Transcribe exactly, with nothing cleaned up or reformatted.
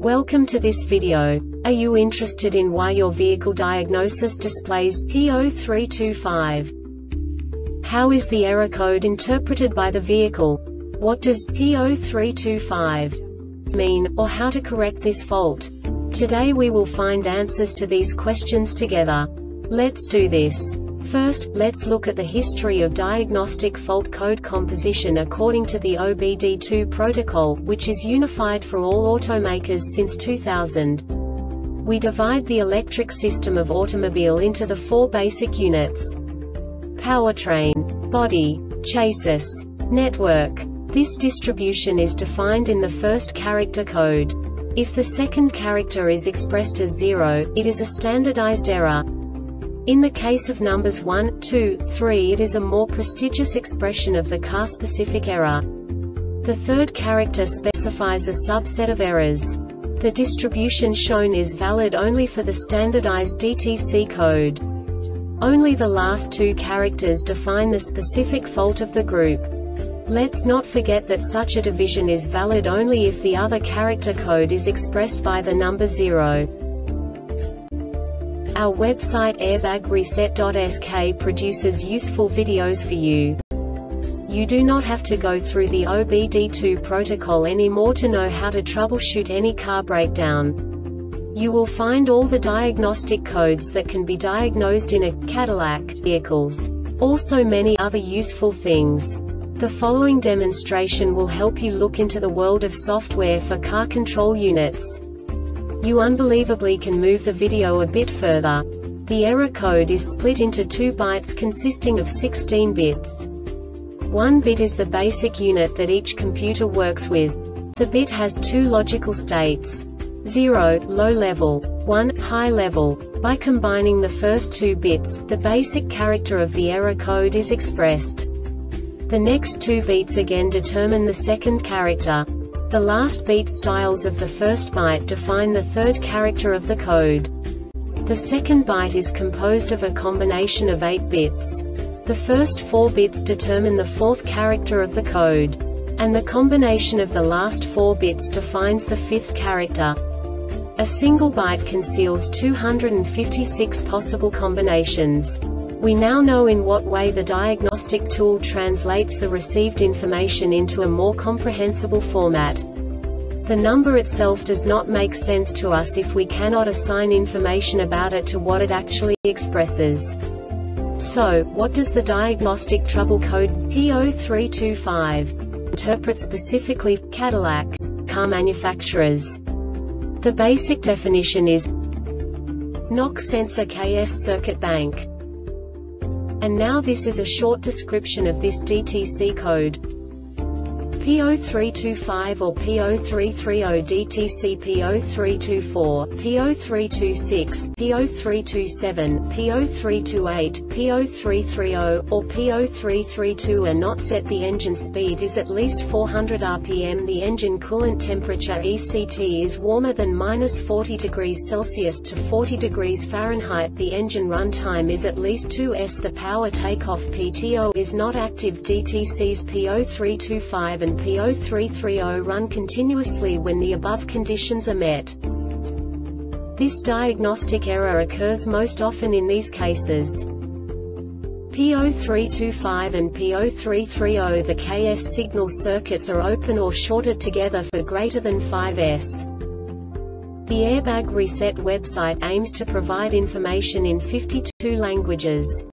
Welcome to this video. Are you interested in why your vehicle diagnosis displays P zero three two five? How is the error code interpreted by the vehicle? What does P zero three two five mean, or how to correct this fault? Today we will find answers to these questions together. Let's do this. First, let's look at the history of diagnostic fault code composition according to the O B D two protocol, which is unified for all automakers since two thousand. We divide the electric system of automobile into the four basic units: powertrain, body, chassis, network. This distribution is defined in the first character code. If the second character is expressed as zero, it is a standardized error. In the case of numbers one, two, three, it is a more prestigious expression of the car-specific error. The third character specifies a subset of errors. The distribution shown is valid only for the standardized D T C code. Only the last two characters define the specific fault of the group. Let's not forget that such a division is valid only if the other character code is expressed by the number zero. Our website airbag reset dot S K produces useful videos for you. You do not have to go through the O B D two protocol anymore to know how to troubleshoot any car breakdown. You will find all the diagnostic codes that can be diagnosed in a Cadillac vehicles. Also many other useful things. The following demonstration will help you look into the world of software for car control units. You unbelievably can move the video a bit further. The error code is split into two bytes consisting of sixteen bits. One bit is the basic unit that each computer works with. The bit has two logical states: zero, low level, one, high level. By combining the first two bits, the basic character of the error code is expressed. The next two bits again determine the second character. The last beat styles of the first byte define the third character of the code. The second byte is composed of a combination of eight bits. The first four bits determine the fourth character of the code. And the combination of the last four bits defines the fifth character. A single byte conceals two hundred fifty-six possible combinations. We now know in what way the diagnostic tool translates the received information into a more comprehensible format. The number itself does not make sense to us if we cannot assign information about it to what it actually expresses. So, what does the diagnostic trouble code P zero three two five interpret specifically for Cadillac car manufacturers? The basic definition is knock sensor K S circuit bank. And now this is a short description of this D T C code. P zero three two five or P zero three three zero D T C P zero three two four, P zero three two six, P zero three two seven, P zero three two eight, P zero three three zero, or P zero three three two are not set. The engine speed is at least four hundred R P M. The engine coolant temperature E C T is warmer than minus forty degrees Celsius to forty degrees Fahrenheit. The engine runtime is at least two S. The power takeoff P T O is not active. D T Cs P zero three two five and P zero three three zero run continuously when the above conditions are met. This diagnostic error occurs most often in these cases: P zero three two five and P zero three three zero. The K S signal circuits are open or shorted together for greater than five S. The Airbag Reset website aims to provide information in fifty-two languages.